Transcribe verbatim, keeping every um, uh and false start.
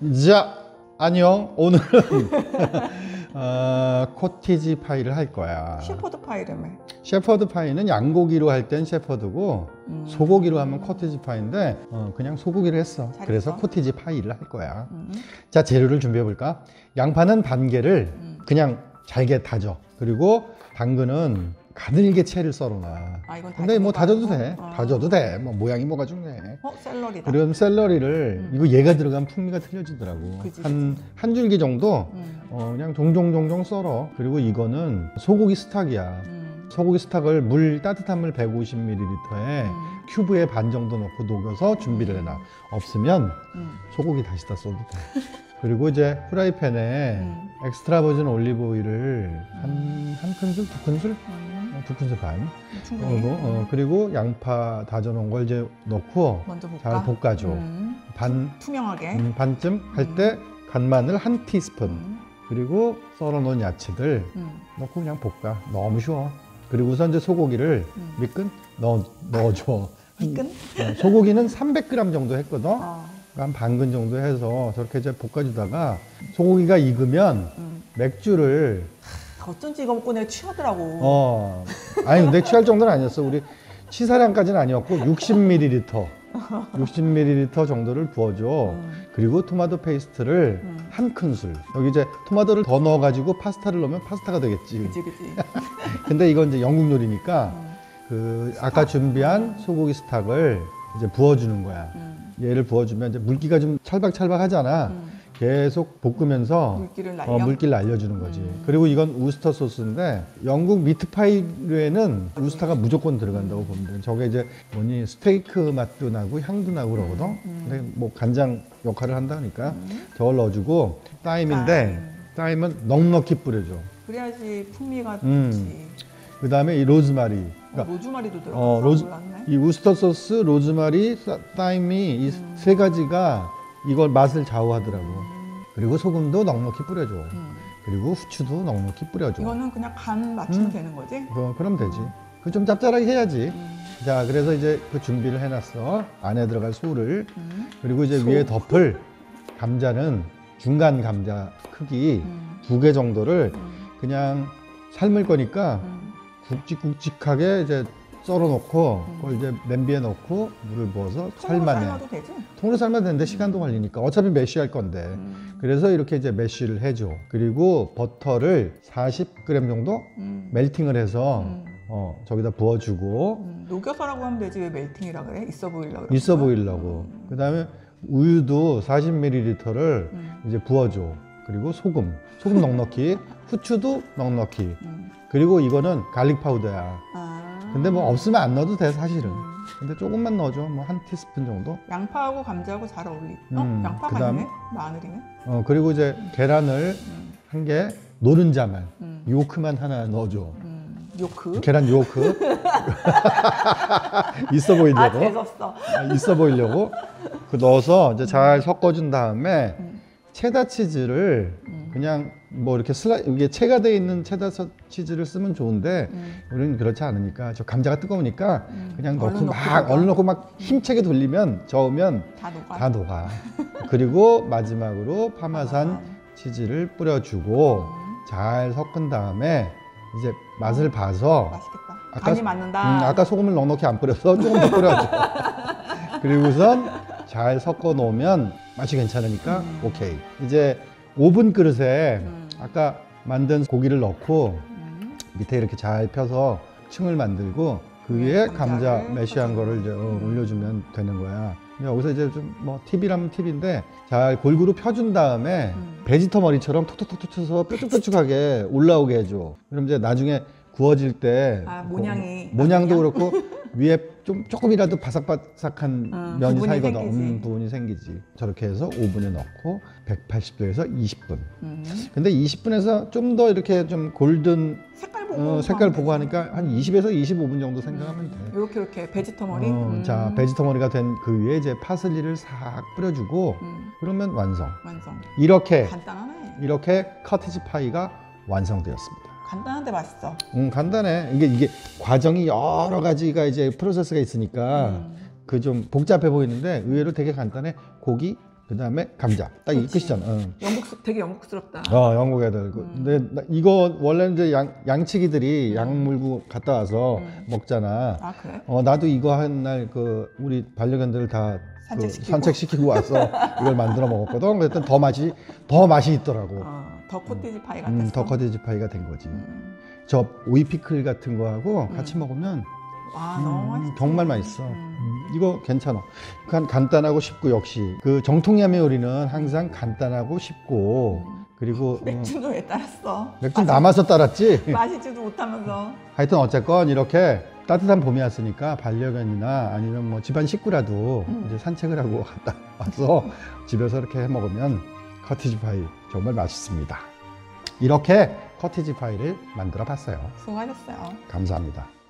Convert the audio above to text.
자, 안녕. 오늘은 어, 코티지 파이를 할 거야. 셰퍼드 파이라며. 셰퍼드 파이는 양고기로 할 땐 셰퍼드고 음. 소고기로 하면 코티지 파이인데 어, 그냥 소고기를 했어. 잘했어. 그래서 코티지 파이를 할 거야. 음. 자, 재료를 준비해 볼까? 양파는 반 개를 음. 그냥 잘게 다져. 그리고 당근은 가늘게 채를 썰어놔. 아, 이건 근데 뭐 다져도 아니고? 돼. 어. 다져도 돼. 뭐 모양이 뭐가 중요해. 어, 샐러리다. 그리고 샐러리를 음. 이거 얘가 들어가면 풍미가 틀려지더라고. 그치, 한, 한 줄기 정도 음. 어, 그냥 종종종종 썰어. 그리고 이거는 소고기 스탁이야. 음. 소고기 스탁을 물 따뜻한 물 백오십 밀리리터에 음. 큐브에 반 정도 넣고 녹여서 준비를 해놔. 없으면 음. 소고기 다시 다 써도 돼. 그리고 이제 프라이팬에 음. 엑스트라 버진 올리브 오일을 한, 한 큰술, 두 큰술? 음. 어, 두 큰술 반. 충분히. 어, 어, 그리고 양파 다져놓은 걸 이제 넣고 먼저 볶아. 잘 볶아줘. 음. 반, 투명하게. 음, 반쯤 할 음. 때 간마늘 한 티스푼. 음. 그리고 썰어놓은 야채들 음. 넣고 그냥 볶아. 너무 쉬워. 그리고 우선 이제 소고기를 음. 밑근 넣어, 넣어줘. 미끈? 어, 소고기는 삼백 그램 정도 했거든. 어. 한 반근 정도 해서 저렇게 이제 볶아주다가 소고기가 익으면 음. 맥주를 어쩐지 이거 먹고 내가 취하더라고. 어 아니 근데 취할 정도는 아니었어. 우리 취사량까지는 아니었고 육십 밀리리터 육십 밀리리터 정도를 부어줘. 음. 그리고 토마토 페이스트를 음. 한 큰술. 여기 이제 토마토를 더 넣어가지고 파스타를 넣으면 파스타가 되겠지. 그치, 그치. 근데 이건 이제 영국 요리니까 음. 그 아까 준비한 소고기 스탁을 이제 부어주는 거야. 음. 얘를 부어주면 이제 물기가 좀 찰박찰박 하잖아. 음. 계속 볶으면서 물기를 날려. 어, 물기를 날려주는 거지. 음. 그리고 이건 우스터 소스인데 영국 미트파이류에는 우스터가 무조건 들어간다고 보면 돼. 저게 이제 뭐니 스테이크 맛도 나고 향도 나고 그러거든. 음. 근데 뭐 간장 역할을 한다니까 음. 저걸 넣어주고 타임인데 타임은 넉넉히 뿌려줘. 그래야지 풍미가 음. 좋지. 그 다음에 이 로즈마리. 어, 그러니까 로즈마리도 들어가. 어, 로즈, 몰랐네. 이 우스터 소스, 로즈마리, 사- 타임이 이 세 음. 가지가 이걸 맛을 좌우하더라고. 음. 그리고 소금도 넉넉히 뿌려줘. 음. 그리고 후추도 넉넉히 뿌려줘. 이거는 그냥 간 맞추면 음. 되는 거지? 어, 그럼 되지. 그 좀 짭짤하게 해야지. 음. 자, 그래서 이제 그 준비를 해놨어. 안에 들어갈 소를. 음. 그리고 이제 소. 위에 덮을 감자는 중간 감자 크기 음. 두 개 정도를 음. 그냥 삶을 거니까 음. 굵직굵직하게 이제 썰어놓고 음. 그걸 이제 냄비에 넣고 물을 부어서 통으로 삶아내. 삶아도 되지? 통으로 삶아야 되는데 시간도 걸리니까 어차피 메쉬할 건데. 음. 그래서 이렇게 이제 메쉬를 해줘. 그리고 버터를 사십 그램 정도 음. 멜팅을 해서 음. 어, 저기다 부어주고 음. 녹여서라고 하면 되지 왜 멜팅이라 그래? 있어 보이려고 그래? 있어 보이려고. 그 다음에 우유도 사십 밀리리터를 음. 이제 부어줘. 그리고 소금, 소금 넉넉히, 후추도 넉넉히. 음. 그리고 이거는 갈릭 파우더야. 아. 근데 뭐 없으면 안 넣어도 돼 사실은. 음. 근데 조금만 넣어줘. 뭐 한 티스푼 정도. 양파하고 감자하고 잘 어울리. 어? 음, 양파가 그다음- 있네? 마늘이네? 어 그리고 이제 계란을 음. 한 개 노른자만 음. 요크만 하나 넣어줘. 음. 요크? 계란 요크 있어 아, 보이려고. 재수없어. 아, 있어 보이려고 그 넣어서 이제 잘 섞어준 다음에 음. 체다 치즈를 음. 그냥 뭐 이렇게 슬라 이게 체가 돼 있는 체다 서- 치즈를 쓰면 좋은데 음. 우리는 그렇지 않으니까 저 감자가 뜨거우니까 음. 그냥 얼른 넣고 넣고 막 녹아. 얼른 넣고 막 힘차게 돌리면 저으면 다 녹아. 다 녹아. 그리고 마지막으로 파마산 파마산. 치즈를 뿌려주고 음. 잘 섞은 다음에 이제 맛을 봐서 맛있겠다. 아까- 간이 맞는다. 음, 아까 소금을 넉넉히 안 뿌려서 조금 더 뿌려줘. 그리고선 잘 섞어 놓으면 맛이 괜찮으니까 음. 오케이. 이제 오븐 그릇에 음. 아까 만든 고기를 넣고 음. 밑에 이렇게 잘 펴서 층을 만들고 그 위에 감자를 감자 매시한 거를 이제 어, 음. 올려주면 되는 거야. 근데 여기서 이제 좀 뭐 팁이라면 팁인데 잘 골고루 펴준 다음에 음. 베지터 머리처럼 톡톡톡톡 쳐서 뾰족뾰족하게 올라오게 해줘. 그럼 이제 나중에 구워질 때 아, 모양이. 그 모양도 모양? 그렇고 위에 좀 조금이라도 바삭바삭한 음, 면이 부분이 사이거든. 생기지. 음, 부분이 생기지. 저렇게 해서 오븐에 넣고 백팔십 도에서 이십 분. 음. 근데 이십 분에서 좀 더 이렇게 좀 골든 색깔 보고. 어, 색깔 하면 보고 되지. 하니까 한 이십에서 이십오 분 정도 생각하면 돼. 이렇게 이렇게 베지터머리. 어, 음. 자, 베지터머리가 된 그 위에 이제 파슬리를 싹 뿌려주고 음. 그러면 완성. 완성. 이렇게 간단하네. 이렇게 커티지 파이가 완성되었습니다. 간단한데 맛있어. 음, 간단해. 이게 이게 과정이 여러 가지가 이제 프로세스가 있으니까 음. 그 좀 복잡해 보이는데 의외로 되게 간단해. 고기, 그 다음에 감자. 딱 이게 그렇지. 끝이잖아. 응. 영국 되게 영국스럽다. 어, 영국 애들. 그- 음. 근데 나- 이거 원래는 이제 양, 양치기들이 양 물고 갔다 와서 음. 먹잖아. 아 그래? 어, 나도 이거 한 날 그 우리 반려견들 다 그 산책시키고. 산책시키고 와서 이걸 만들어 먹었거든. 그랬더니 더 맛이 더 맛이 있더라고. 어, 더 코티지 파이 같았어. 음, 더 커티지 파이가 된 거지. 음. 저 오이 피클 같은 거하고 같이 음. 먹으면 와 음, 너무 맛있어. 정말 맛있어. 음. 음, 이거 괜찮아. 간, 간단하고 쉽고 역시 그 정통야매 요리는 항상 간단하고 쉽고 음. 그리고 어, 맥주는 왜 따랐어? 맥주 남아서 따랐지. 마시지도 못하면서. 하여튼 어쨌건 이렇게 따뜻한 봄이 왔으니까 반려견이나 아니면 뭐 집안 식구라도 음. 이제 산책을 하고 갔다 와서 집에서 이렇게 해 먹으면 커티지 파이 정말 맛있습니다. 이렇게 커티지 파이를 만들어 봤어요. 수고하셨어요. 감사합니다.